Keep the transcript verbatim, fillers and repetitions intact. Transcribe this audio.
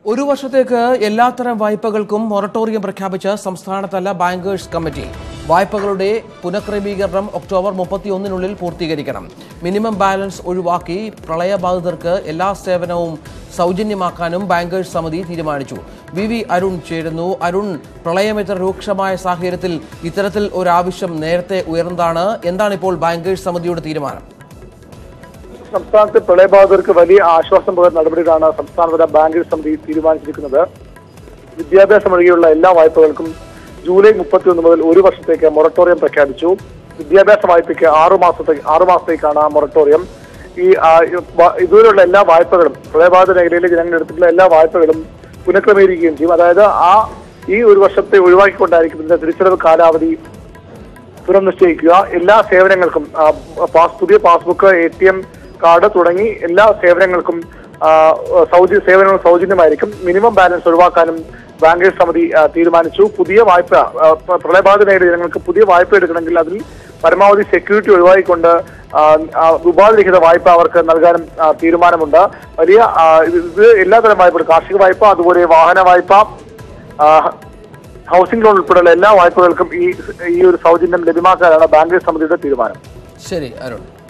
ഒരു വർഷത്തേക്ക് എല്ലാത്തരം വായ്പകൾക്കും മൊറട്ടോറിയം പ്രഖ്യാപിച്ച സംസ്ഥാനതല ബാങ്കേഴ്സ് കമ്മിറ്റി. വായ്പകളുടെ പുനഃക്രമീകരണം ഒക്ടോബർ മുപ്പത്തിയൊന്നിനുള്ളിൽ പൂർത്തീകരിക്കണം. മിനിമം ബാലൻസ് ഒഴിവാക്കി പ്രളയബാധിതർക്ക് എല്ലാ സേവനവും സൗജന്യമാക്കാനും ബാങ്കേഴ്സ് സമിതി തീരുമാനിച്ചു. വി വി അരുൺ ചേരുന്നു. അരുൺ, പ്രളയം ഇത്ര രൂക്ഷമായ സാഹചര്യത്തിൽ ഇത്തരത്തിൽ ഒരാവശ്യം നേരത്തെ ഉയർന്നതാണ്. എന്താണ് ഇപ്പോൾ ബാങ്കേഴ്സ് സമിതിയുടെ തീരുമാനം? സംസ്ഥാനത്തെ പ്രളയബാധിതർക്ക് വലിയ ആശ്വാസം പകരുന്ന നടപടികളാണ് സംസ്ഥാനതല ബാങ്കേഴ്സ് സമിതി തീരുമാനിച്ചിരിക്കുന്നത്. വിദ്യാഭ്യാസം ഒഴികെയുള്ള എല്ലാ വായ്പകൾക്കും ജൂലൈ മുപ്പത്തിയൊന്ന് മുതൽ ഒരു വർഷത്തേക്ക് മൊറട്ടോറിയം പ്രഖ്യാപിച്ചു. വിദ്യാഭ്യാസ വായ്പയ്ക്ക് ആറു മാസത്തേക്ക് ആറു മാസത്തേക്കാണ് മൊറട്ടോറിയം. ഈ ഇതുവരെയുള്ള എല്ലാ വായ്പകളും പ്രളയബാധിത മേഖലയിലെ ജനങ്ങൾ എടുത്തിട്ടുള്ള എല്ലാ വായ്പകളും പുനഃക്രമീകരിക്കുകയും ചെയ്യും. അതായത് ആ ഈ ഒരു വർഷത്തെ ഒഴിവാക്കിക്കൊണ്ടായിരിക്കും ഇതിന്റെ തിരിച്ചടവ് കാലാവധി പുനർനിശ്ചയിക്കുക. എല്ലാ സേവനങ്ങൾക്കും പുതിയ passbook, A T M card തുടങ്ങി എല്ലാ സേവനങ്ങൾക്കും സൗജന്യ സേവനങ്ങൾ സൗജന്യമായിരിക്കും. മിനിമം ബാലൻസ് ഒഴിവാക്കാനും ബാങ്കേഴ്സ് സമിതി തീരുമാനിച്ചു. പുതിയ വായ്പ പ്രളയബാധിത മേഖല ജനങ്ങൾക്ക് പുതിയ വായ്പ എടുക്കണമെങ്കിൽ അതിൽ പരമാവധി സെക്യൂരിറ്റി ഒഴിവാക്കിക്കൊണ്ട് ഉപാധിരഹിത വായ്പ അവർക്ക് നൽകാനും തീരുമാനമുണ്ട്. വലിയ ഇത് എല്ലാതരം വായ്പകളും, കാർഷിക വായ്പ, അതുപോലെ വാഹന വായ്പ, ഹൗസിംഗ് ലോൺ ഉൾപ്പെടെയുള്ള എല്ലാ വായ്പകൾക്കും ഈ ഈ ഒരു സൗജന്യം ലഭ്യമാക്കാനാണ് ബാങ്കേഴ്സ് സമിതിയുടെ തീരുമാനം. ശരി അരുൺ.